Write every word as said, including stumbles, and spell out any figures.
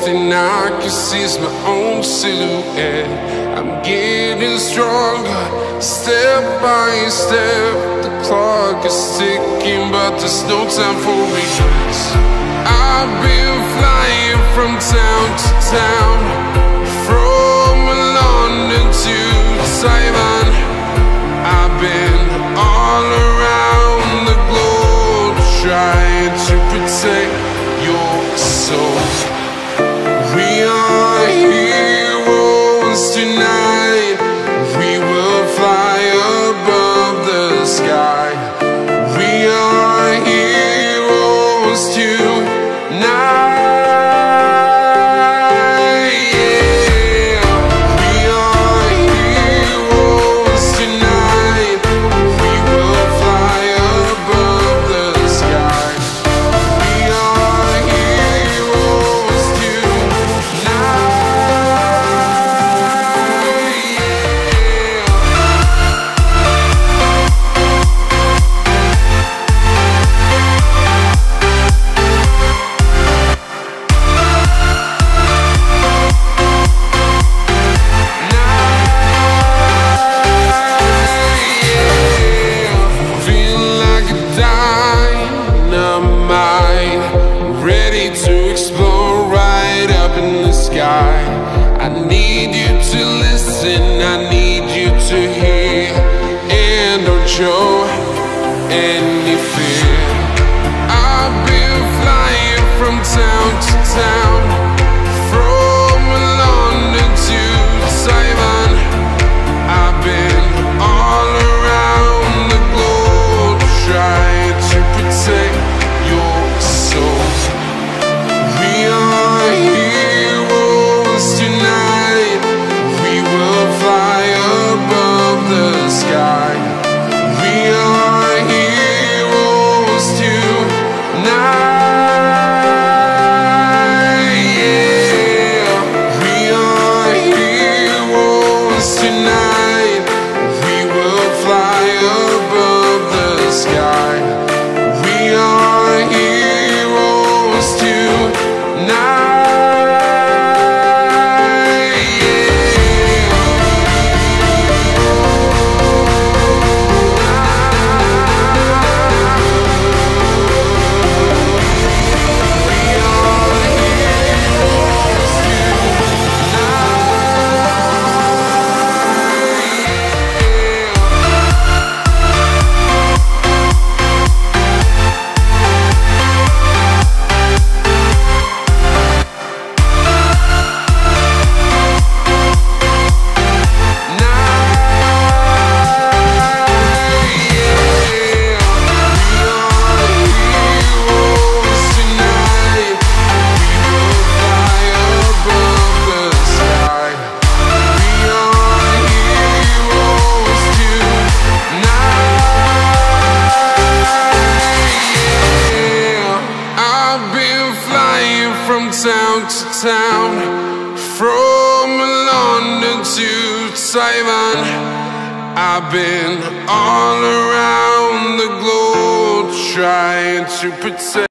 thing I can see is my own silhouette. I'm getting stronger, step by step. The clock is ticking, but there's no time for regrets. I've been flying from town to town, from London to Taiwan. I've been all around the globe, trying to protect your soul. We are heroes tonight. We will fly above the sky. We are heroes tonight. I need you to listen, I need you to hear, and don't show any fear. I've been flying from town to town, from London to Taiwan. I've been all around the globe, trying to protect your soul. We are heroes tonight. We will fly above the sky. We are heroes tonight. Yeah. We are heroes tonight. We will fly above the sky. We are heroes tonight. Town to town, from London to Taiwan. I've been all around the globe, trying to protect.